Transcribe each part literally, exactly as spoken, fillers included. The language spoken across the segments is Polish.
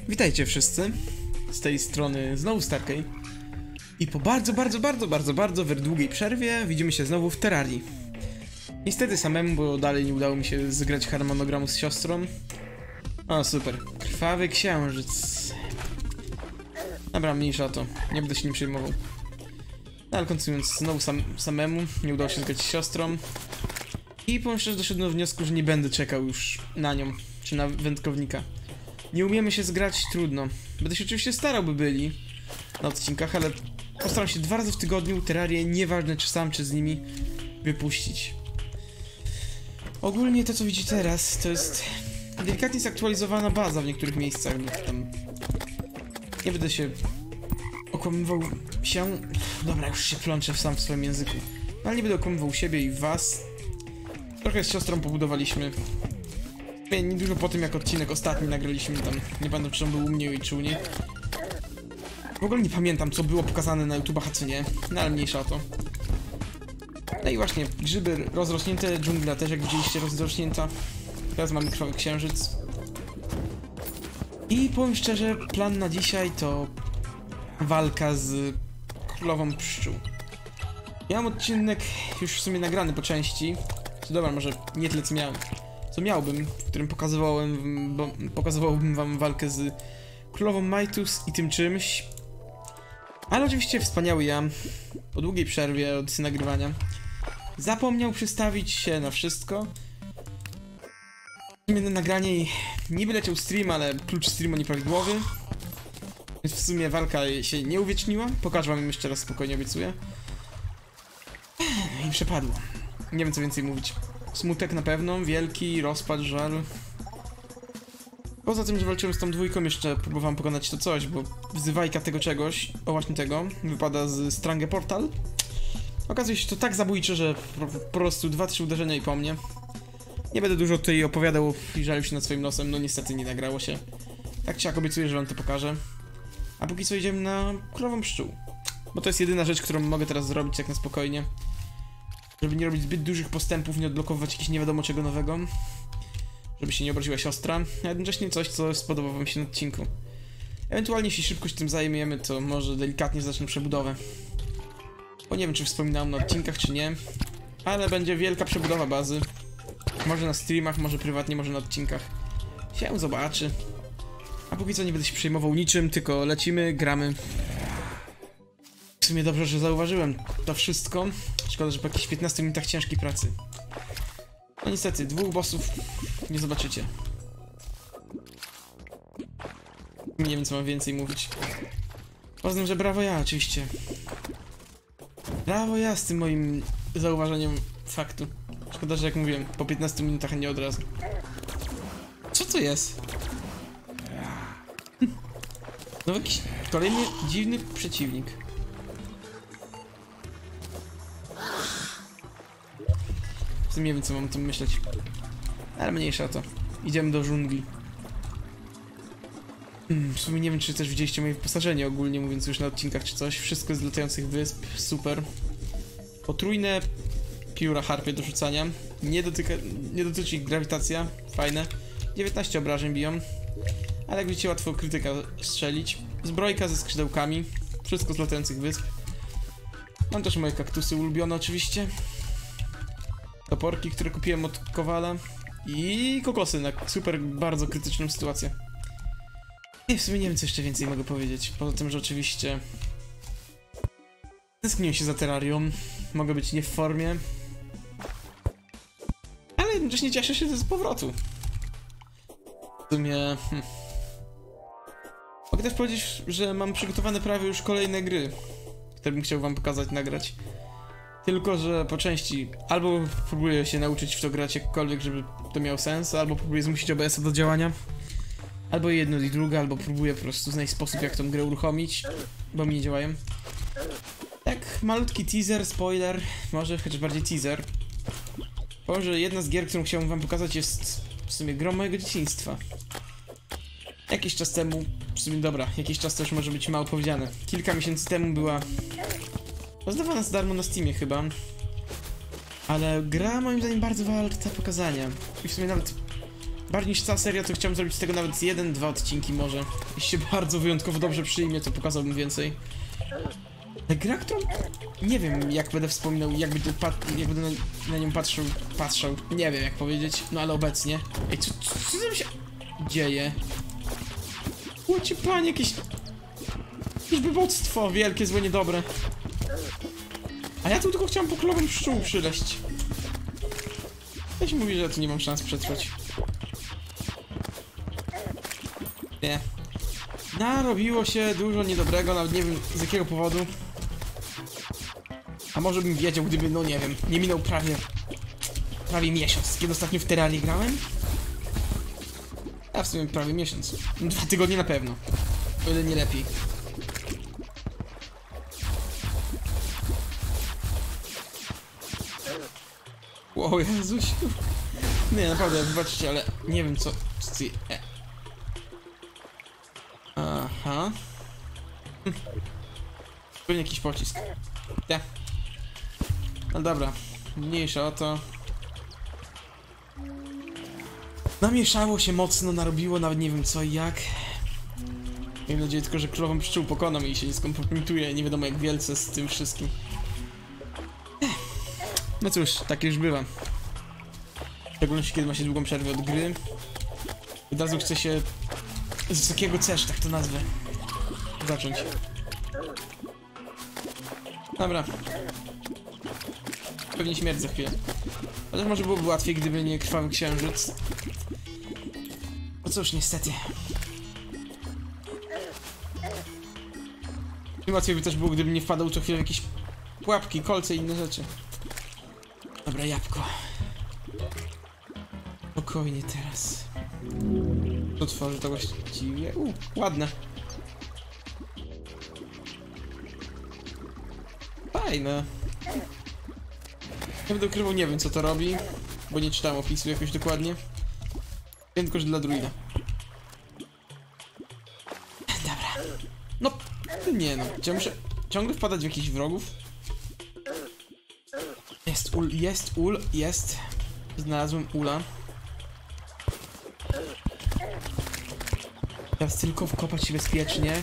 Witajcie wszyscy, z tej strony znowu Starkey. I po bardzo, bardzo, bardzo, bardzo, bardzo długiej przerwie widzimy się znowu w Terrarii. Niestety samemu, bo dalej nie udało mi się zgrać harmonogramu z siostrą. O, super. Krwawy księżyc. Dobra, mniejsza o to. Nie będę się nim przejmował. No, ale kontynuując, znowu sam, samemu, nie udało się zgrać z siostrą. I powiem szczerze, doszedłem do wniosku, że nie będę czekał już na nią, czy na wędkownika. Nie umiemy się zgrać, trudno. Będę się oczywiście starał, by byli na odcinkach, ale postaram się dwa razy w tygodniu Terrarię, nieważne czy sam, czy z nimi, wypuścić. Ogólnie to, co widzicie teraz, to jest delikatnie zaktualizowana baza w niektórych miejscach. Tam nie będę się okłamywał się... Dobra, już się plączę sam w swoim języku. Ale nie będę okłamywał siebie i was. Trochę z siostrą pobudowaliśmy. Niedużo po tym, jak odcinek ostatni nagraliśmy tam. Nie pamiętam, czy on był u mnie czy u niej. W ogóle nie pamiętam, co było pokazane na YouTubach, a co nie. No ale mniejsza o to. No i właśnie, grzyby rozrośnięte, dżungla też, jak widzieliście, rozrośnięta. Teraz mamy krwawy księżyc. I powiem szczerze, plan na dzisiaj to walka z królową pszczół. Miałem odcinek już w sumie nagrany po części. Dobra, może nie tyle co miałem. Co miałbym, w którym pokazywałem, bo, pokazywałbym wam walkę z królową Majtus i tym czymś. Ale oczywiście wspaniały Jan, po długiej przerwie od nagrywania, zapomniał przystawić się na wszystko. Jedno nagranie i niby leciał stream, ale klucz streamu nieprawidłowy. Więc w sumie walka się nie uwieczniła. Pokażę wam jeszcze raz, spokojnie obiecuję. I przepadło. Nie wiem, co więcej mówić. Smutek na pewno, wielki, rozpacz, żal. Poza tym, że walczyłem z tą dwójką, jeszcze próbowałem pokonać to coś, bo wzywajka tego czegoś, o właśnie tego, wypada z Strange Portal. Okazuje się to tak zabójcze, że po, po prostu dwa, trzy uderzenia i po mnie. Nie będę dużo tutaj opowiadał i żalił się nad swoim nosem, no niestety nie nagrało się. Tak czy jak obiecuję, że wam to pokażę. A póki co idziemy na królową pszczół. Bo to jest jedyna rzecz, którą mogę teraz zrobić jak na spokojnie. Żeby nie robić zbyt dużych postępów, nie odblokować jakiegoś nie wiadomo czego nowego. Żeby się nie obraziła siostra, a jednocześnie coś, co spodoba wam się na odcinku. Ewentualnie, jeśli szybko się tym zajmiemy, to może delikatnie zacznę przebudowę. Bo nie wiem, czy wspominałem na odcinkach, czy nie. Ale będzie wielka przebudowa bazy. Może na streamach, może prywatnie, może na odcinkach. Się zobaczy. A póki co nie będę się przejmował niczym, tylko lecimy, gramy. W sumie dobrze, że zauważyłem to wszystko. Szkoda, że po jakichś piętnastu minutach ciężkiej pracy. No niestety, dwóch bossów nie zobaczycie. Nie wiem, co mam więcej mówić. Poza tym, że brawo ja, oczywiście. Brawo ja z tym moim zauważeniem faktu. Szkoda, że jak mówiłem, po piętnastu minutach, a nie od razu. Co to jest? No jakiś kolejny dziwny przeciwnik. W sumie nie wiem, co mam o tym myśleć. Ale mniejsza o to. Idziemy do dżungli. Hmm, w sumie nie wiem, czy też widzieliście moje wyposażenie ogólnie, mówiąc już na odcinkach czy coś. Wszystko z latających wysp. Super. Potrójne pióra harpie do rzucania. Nie dotyka, nie dotyczy ich grawitacja. Fajne. dziewiętnaście obrażeń biją. Ale jak widzicie, łatwo krytyka strzelić. Zbrojka ze skrzydełkami. Wszystko z latających wysp. Mam też moje kaktusy ulubione oczywiście. Toporki, które kupiłem od Kowala. I kokosy na super, bardzo krytyczną sytuację. I w sumie nie wiem, co jeszcze więcej mogę powiedzieć. Poza tym, że oczywiście tęskniłem się za Terrarią. Mogę być nie w formie. Ale jednocześnie cieszę się z powrotu. W sumie... Hm. Mogę też powiedzieć, że mam przygotowane prawie już kolejne gry, które bym chciał wam pokazać, nagrać. Tylko że po części albo próbuję się nauczyć w to grać jakkolwiek, żeby to miało sens, albo próbuję zmusić O B S-a do działania. Albo jedno i drugie, albo próbuję po prostu znaleźć sposób, jak tą grę uruchomić, bo mi nie działają. Tak, malutki teaser, spoiler, może chociaż bardziej teaser. Powiem, że jedna z gier, którą chciałbym wam pokazać, jest w sumie grą mojego dzieciństwa. Jakiś czas temu, w sumie dobra, jakiś czas to już może być mało powiedziane. Kilka miesięcy temu była rozdawana za darmo na Steamie chyba. Ale gra moim zdaniem bardzo warta pokazania. I w sumie nawet bardziej niż cała seria, to chciałbym zrobić z tego nawet jeden, dwa odcinki może. Jeśli się bardzo wyjątkowo dobrze przyjmie, to pokazałbym więcej. Ta gra, którą... Nie wiem, jak będę wspominał, jak będę, pat... jak będę na, na nią patrzył, patrzał. Nie wiem, jak powiedzieć, no ale obecnie. Ej, co, co, co tam się dzieje? Łocie panie, jakieś... Jakieś byboctwo wielkie, złe, niedobre. A ja tu tylko chciałem po królową pszczół przyleść. Ja się mówi, że ja tu nie mam szans przetrwać. Nie. Narobiło się dużo niedobrego, nawet nie wiem z jakiego powodu. A może bym wiedział, gdyby, no nie wiem, nie minął prawie... Prawie miesiąc, kiedy ostatnio w Terrarii grałem? A w sumie prawie miesiąc. Dwa tygodnie na pewno. O ile nie lepiej. Wow, Jezuś. Nie, naprawdę, wybaczcie, ale nie wiem co... co ty... e. Aha. Hm. Pewnie jakiś pocisk. Ja. No dobra, mniejsza o to. Namieszało się mocno, narobiło, nawet nie wiem co i jak. Mam nadzieję tylko, że królową pszczół pokonam i się nie skompromituje, nie wiadomo jak wielce z tym wszystkim. No cóż, tak już bywa. W szczególności kiedy ma się długą przerwę od gry. Od razu chce się z wysokiego C, tak to nazwę, zacząć. Dobra. Pewnie śmierć za chwilę. Chociaż może byłoby łatwiej, gdyby nie krwawy księżyc. No cóż, niestety. Tym łatwiej by też było, gdyby nie wpadał co chwilę w jakieś pułapki, kolce i inne rzeczy. Dobra, jabłko. Spokojnie teraz. Co tworzy to właściwie? U, ładne. Fajne. Ja będę ukrywał, nie wiem co to robi, bo nie czytałem opisu jakoś dokładnie. Wiem tylko, że dla druida. Dobra. No, nie no. Ja muszę ciągle wpadać w jakichś wrogów. Jest ul, jest ul, jest. Znalazłem ula. Teraz tylko wkopać się bezpiecznie.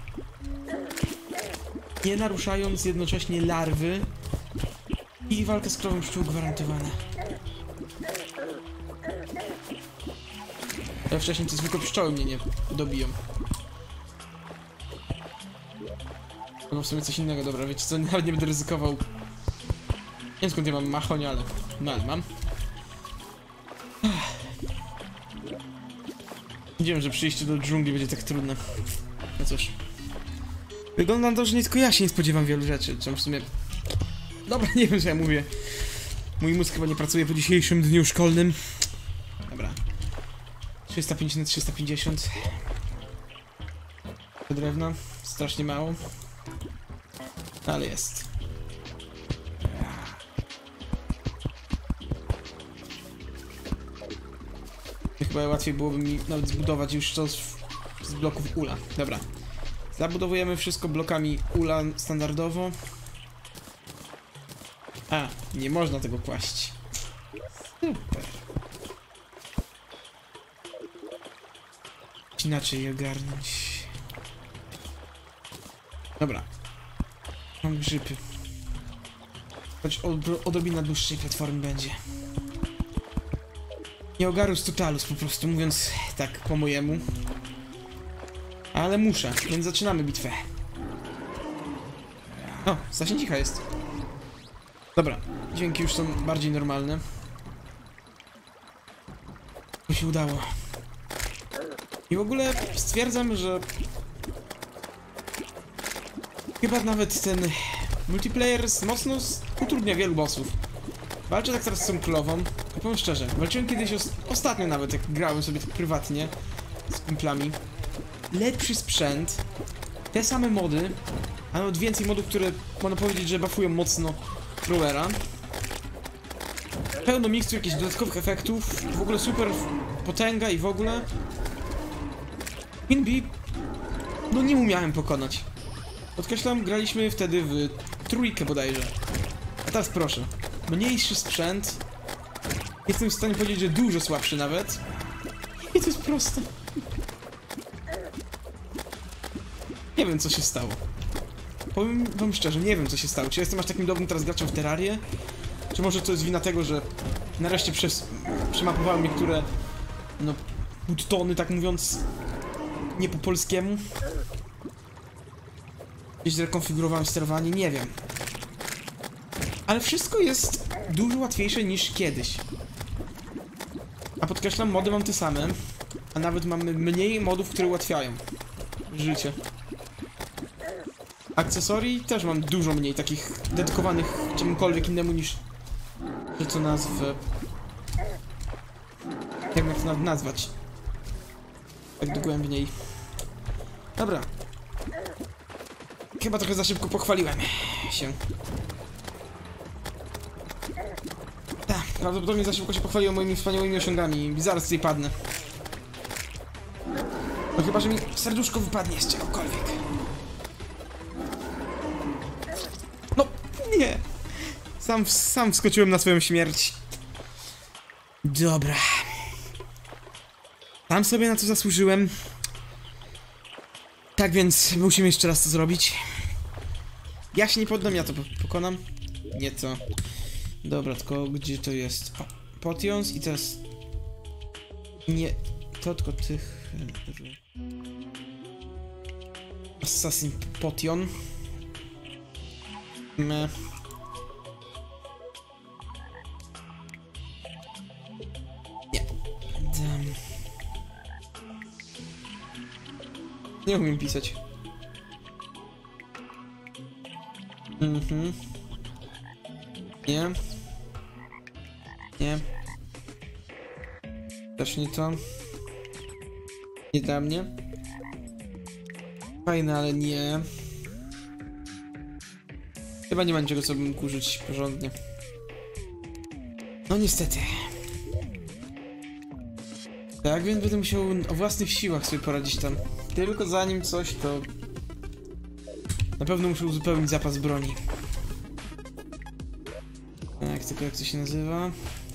Nie naruszając jednocześnie larwy. I walka z krową pszczół gwarantowana. Ja wcześniej to zwykle pszczoły mnie nie dobiją. No w sumie coś innego, dobra, wiecie co, nawet nie będę ryzykował. Nie wiem skąd ja mam machoń, ale... No ale mam. Wiedziałem, że przyjście do dżungli będzie tak trudne. No cóż. Wygląda na to, że nie tylko ja się nie spodziewam wielu rzeczy, czym w sumie... Dobra, nie wiem co ja mówię. Mój mózg chyba nie pracuje po dzisiejszym dniu szkolnym. Dobra. trzysta pięćdziesiąt na trzysta pięćdziesiąt. Drewna. Strasznie mało. Ale jest. Chyba łatwiej byłoby mi nawet zbudować już to z, z bloków ula. Dobra. Zabudowujemy wszystko blokami ula standardowo. A, nie można tego kłaść. Super. Inaczej je ogarnąć. Dobra. Mam grzyby. Choć od, odrobina dłuższej platformy będzie. Nie ogarus totalus, po prostu mówiąc tak po mojemu. Ale muszę, więc zaczynamy bitwę. O, strasznie cicha jest. Dobra, dźwięki już są bardziej normalne. To się udało. I w ogóle stwierdzam, że... Chyba nawet ten multiplayer mocno utrudnia wielu bossów. Walczę tak teraz z tą królową. I powiem szczerze, walczyłem kiedyś os ostatnio nawet, jak grałem sobie tak prywatnie z kumplami. Lepszy sprzęt, te same mody, a nawet więcej modów, które można powiedzieć, że buffują mocno crawlera. Pełno mikstur, jakichś dodatkowych efektów, w ogóle super potęga i w ogóle. Queen Bee, no nie umiałem pokonać. Podkreślam, graliśmy wtedy w trójkę bodajże. A teraz proszę, mniejszy sprzęt. Jestem w stanie powiedzieć, że dużo słabszy nawet. to jest proste. Nie wiem, co się stało. Powiem wam szczerze, nie wiem, co się stało. Czy jestem aż takim dobrym teraz graczem w Terrarię? Czy może to jest wina tego, że nareszcie przez, przemapowałem niektóre, no, buttony, tak mówiąc, nie po polskiemu? Gdzieś zrekonfigurowałem sterowanie, nie wiem. Ale wszystko jest dużo łatwiejsze niż kiedyś. A podkreślam, mody mam te same, a nawet mamy mniej modów, które ułatwiają życie. Akcesorii też mam dużo mniej, takich dedykowanych czemukolwiek innemu niż... że co nazwę... Jak mam to nazwać? Tak dogłębniej. Dobra. Chyba trochę za szybko pochwaliłem się. Tak, prawdopodobnie za szybko się pochwaliłem moimi wspaniałymi osiągami. Zaraz tutaj padnę. No chyba, że mi serduszko wypadnie z czegokolwiek. No, nie. Sam, sam wskoczyłem na swoją śmierć. Dobra. Sam sobie na to zasłużyłem. Tak więc musimy jeszcze raz to zrobić. Ja się nie poddam, ja to pokonam. Nie to. Dobra, tylko gdzie to jest? O, Potions i teraz... Nie, to tylko tych... Assassin Potion. Me. Nie. Dam. Nie umiem pisać. Mhm. Nie. Nie. Też nie to. Nie dla mnie. Fajne, ale nie. Chyba nie ma niczego, co bym mógł użyć porządnie. No niestety. Tak więc będę musiał o własnych siłach sobie poradzić tam. Tylko zanim coś, to... Na pewno muszę uzupełnić zapas broni. Tak, tylko jak to się nazywa?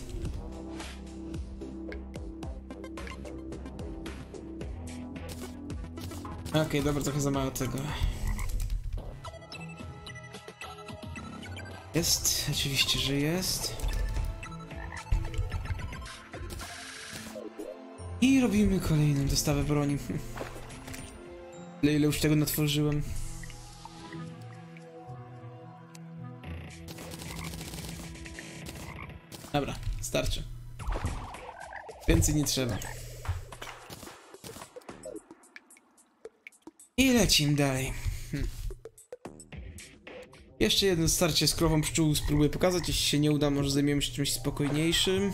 Okej, okay, dobra, trochę za mało tego. Jest, oczywiście, że jest. I robimy kolejną dostawę broni. Ile, ile już tego natworzyłem. Dobra, starczy. Więcej nie trzeba. I lecimy dalej. Hm. Jeszcze jedno starcie z krową pszczół spróbuję pokazać. Jeśli się nie uda, może zajmiemy się czymś spokojniejszym.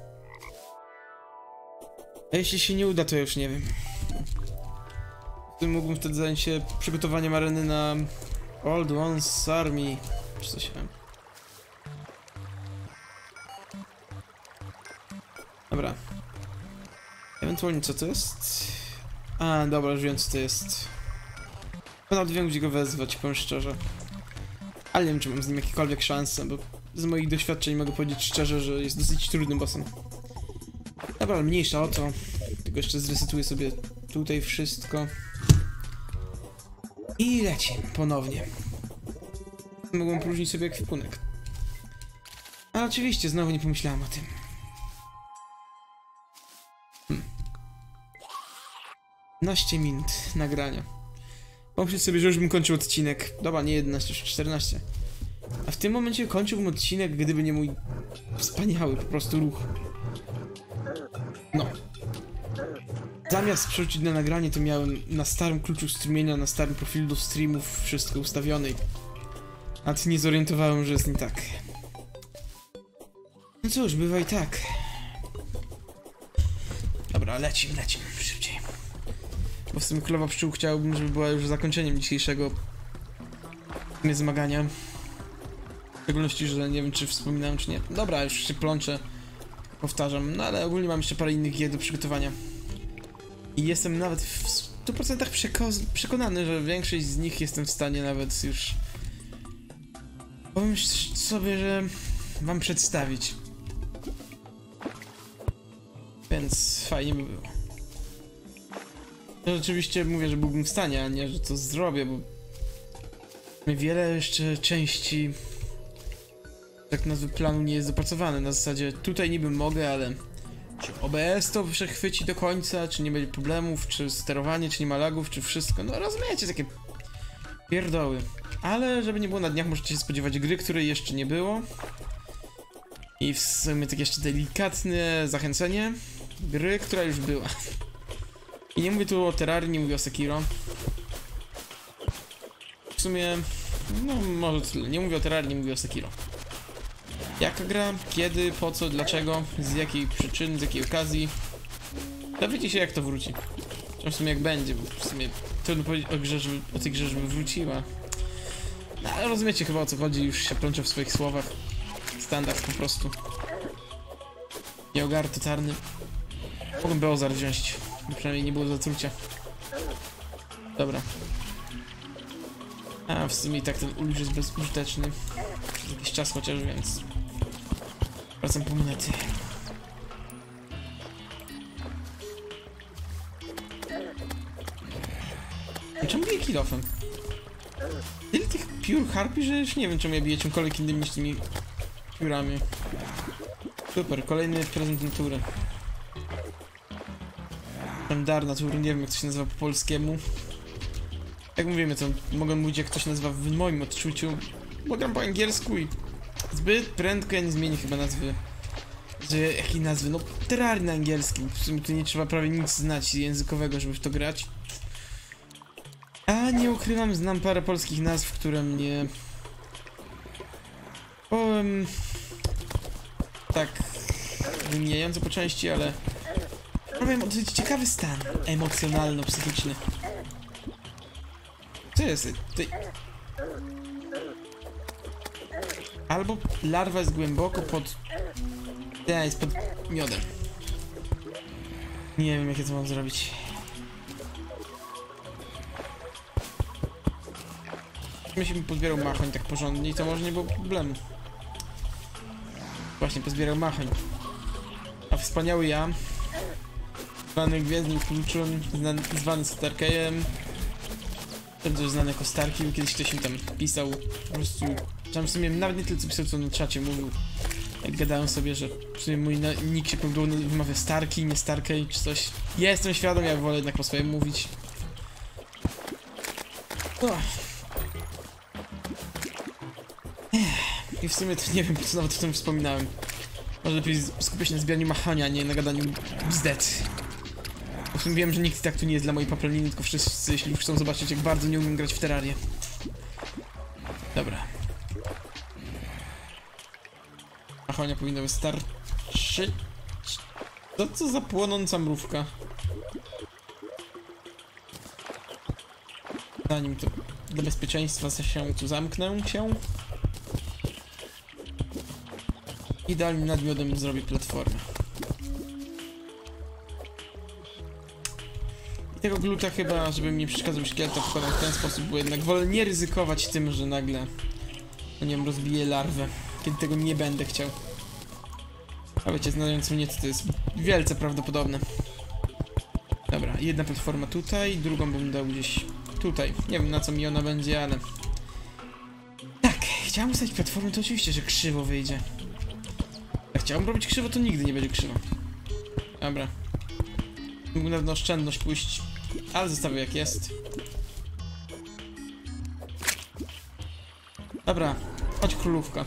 A jeśli się nie uda, to już nie wiem. Mógłbym wtedy zająć się przygotowaniem areny na Old Ones Army, czy coś tam. Dobra. Ewentualnie co to jest? A, dobra, już wiem co to jest. Nawet wiem, gdzie go wezwać, powiem szczerze. Ale nie wiem, czy mam z nim jakiekolwiek szanse, bo z moich doświadczeń mogę powiedzieć szczerze, że jest dosyć trudnym bossem. Dobra, ale mniejsza o to. Tylko jeszcze zresetuję sobie tutaj wszystko. I lecimy ponownie. Mogłem próżnić sobie ekwipunek. A oczywiście, znowu nie pomyślałem o tym. Hmm. piętnaście minut nagrania. Pomyśleć sobie, że już bym kończył odcinek. Dobra, nie jedenaście, już czternaście. A w tym momencie kończyłbym odcinek, gdyby nie mój wspaniały po prostu ruch. No. Zamiast przerzucić na nagranie, to miałem na starym kluczu strumienia, na starym profilu do streamów wszystko ustawione. A ty nie zorientowałem, że jest nie tak. No cóż, bywa i tak. Dobra, lecimy, lecimy szybciej. Bo w sumie królowa pszczół chciałbym, żeby była już zakończeniem dzisiejszego zmagania. W szczególności, że nie wiem, czy wspominałem, czy nie. Dobra, już się plączę. Powtarzam, no ale ogólnie mam jeszcze parę innych gier do przygotowania. I jestem nawet w stu procentach przeko przekonany, że większość z nich jestem w stanie nawet już... Powiem sobie, że wam przedstawić. Więc fajnie by było. Ja rzeczywiście mówię, że byłbym w stanie, a nie, że to zrobię, bo wiele jeszcze części tak nazwy planu nie jest dopracowane. Na zasadzie tutaj niby mogę, ale czy O B S to przechwyci do końca, czy nie będzie problemów, czy sterowanie, czy nie ma lagów, czy wszystko. No rozumiecie, takie pierdoły. Ale żeby nie było na dniach, możecie się spodziewać gry, której jeszcze nie było. I w sumie tak jeszcze delikatne zachęcenie gry, która już była. I nie mówię tu o Terrarii, nie mówię o Sekiro. W sumie, no może tyle. Nie mówię o Terrarii, nie mówię o Sekiro. Jaka gra, kiedy, po co, dlaczego, z jakiej przyczyny, z jakiej okazji. Dowiecie się, jak to wróci. W sumie jak będzie, bo w sumie trudno powiedzieć o grze, żeby, o tej grze, żeby wróciła. No, ale rozumiecie chyba, o co chodzi, już się plączę w swoich słowach. Standard po prostu. Nieogar totalny. Mogłem Beozar wziąć, bo przynajmniej nie było zatrucia. Dobra. A w sumie i tak ten ul już jest bezużyteczny. Przez jakiś czas chociaż, więc wracam po monety. Czemu bije kilofem? Tyle tych piór harpi, że już nie wiem, czemu ja biję czymkolwiek innym niż tymi piórami. Super, kolejny prezent natury. Dar natury, nie wiem jak to się nazywa po polskiemu. Jak mówimy, to mogę mówić jak to się nazywa w moim odczuciu, bo gram po angielsku i zbyt prędko ja nie zmienię chyba nazwy. Że jakiej nazwy? No Terrarii na angielskim. W sumie tu nie trzeba prawie nic znać językowego, żeby w to grać. A nie ukrywam, znam parę polskich nazw, które mnie... powiem... tak... wymijająco po części, ale... powiem o dosyć ciekawy stan emocjonalno-psychiczny. Co jest? Ty... albo larwa jest głęboko pod... ja, jest pod miodem. Nie wiem, jak ja to mam zrobić. Jeśli pozbierał machoń tak porządnie, to może nie było problemu. Właśnie, pozbierał machoń. A wspaniały ja, zwany Gwiezdnym Kluczem, zwany Starkejem, ten też znany jako Starkill, kiedyś ktoś mi tam pisał, po prostu, tam w sumie nawet nie tyle co pisał, co na czacie mówił, jak gadałem sobie, że w sumie mój nick się prawdopodobnie wymawia Starki, nie Starkej, czy coś. Ja jestem świadom, ja wolę jednak po swojemu mówić. Oh. I w sumie to nie wiem, po co nawet o tym wspominałem. Może lepiej skupię się na zbieraniu machania, a nie na gadaniu bzdet. W sumie wiem, że nikt tak tu nie jest dla mojej paplaniny, tylko wszyscy, jeśli chcą zobaczyć, jak bardzo nie umiem grać w Terrarię. Dobra. Machonia powinna wystarczyć. Co to za płonąca mrówka? Zanim to dla bezpieczeństwa się tu zamknę się. Idealnie nad miodem zrobię platformę. I tego gluta chyba, żeby mi nie przeszkadzał szkieleta, wkładam w ten sposób, bo jednak wolę nie ryzykować tym, że nagle, no nie wiem, rozbiję larwę, kiedy tego nie będę chciał. A wiecie, znając mnie, to jest wielce prawdopodobne. Dobra, jedna platforma tutaj, drugą bym dał gdzieś tutaj. Nie wiem, na co mi ona będzie, ale... tak, chciałem ustawić platformę, to oczywiście, że krzywo wyjdzie. Jak chciałbym robić krzywo, to nigdy nie będzie krzywo. Dobra. Mógłbym na oszczędność pójść, ale zostawię jak jest. Dobra, chodź królówka.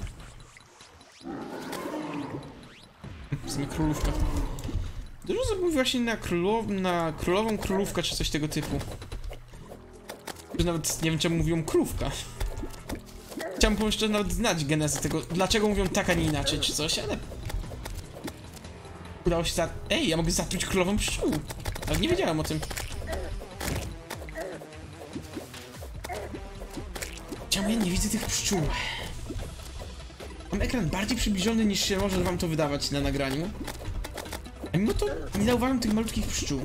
W sumie królówka. Dużo osób mówi właśnie na, królow na królową królówkę, czy coś tego typu. Że nawet nie wiem, czemu mówią krówka. Chciałbym jeszcze nawet znać genezę tego, dlaczego mówią tak, a nie inaczej, czy coś, ale... udało się za... ej, ja mogę zatruć królową pszczół. Ale nie wiedziałem o tym. Czemu ja nie widzę tych pszczół? Mam ekran bardziej przybliżony, niż się może wam to wydawać na nagraniu. A mimo to nie zauważam tych malutkich pszczół.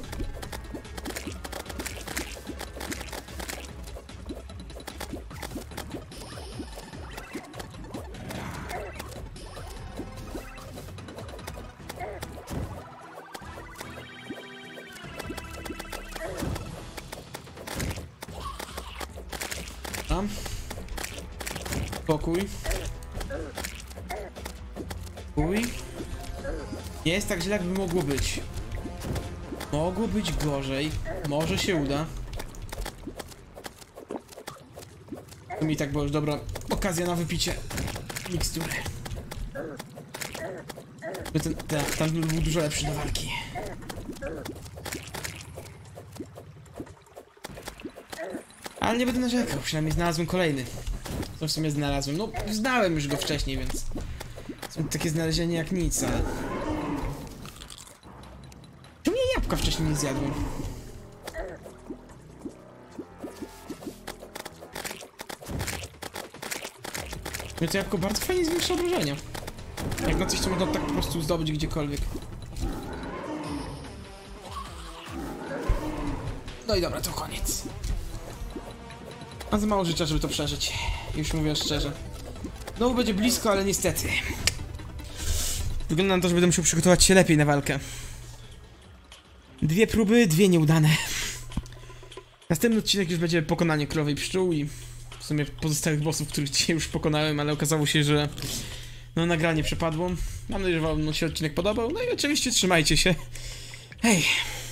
Cisza. Spokój. Spokój. Nie jest tak źle, jakby mogło być. Mogło być gorzej. Może się uda. To mi tak była już dobra okazja na wypicie mikstury. Ten, ten, ten był dużo lepszy do walki. Ale nie będę narzekał, przynajmniej znalazłem kolejny. Co w sumie znalazłem? No, znałem już go wcześniej, więc... Są takie znalezienie jak nic, ale... Czemu ja jabłka wcześniej nie zjadłem? Więc to jabłko bardzo fajnie zwiększa obrażenia. Jak na coś, co można tak po prostu zdobyć gdziekolwiek. No i dobra, to koniec. Mam za mało życia, żeby to przeżyć. Już mówię szczerze. No będzie blisko, ale niestety. Wygląda na to, że będę musiał przygotować się lepiej na walkę. Dwie próby, dwie nieudane. Następny odcinek już będzie pokonanie królowej pszczół i w sumie pozostałych bossów, których dzisiaj już pokonałem, ale okazało się, że no nagranie przepadło. Mam nadzieję, że wam się odcinek podobał. No i oczywiście trzymajcie się. Hej!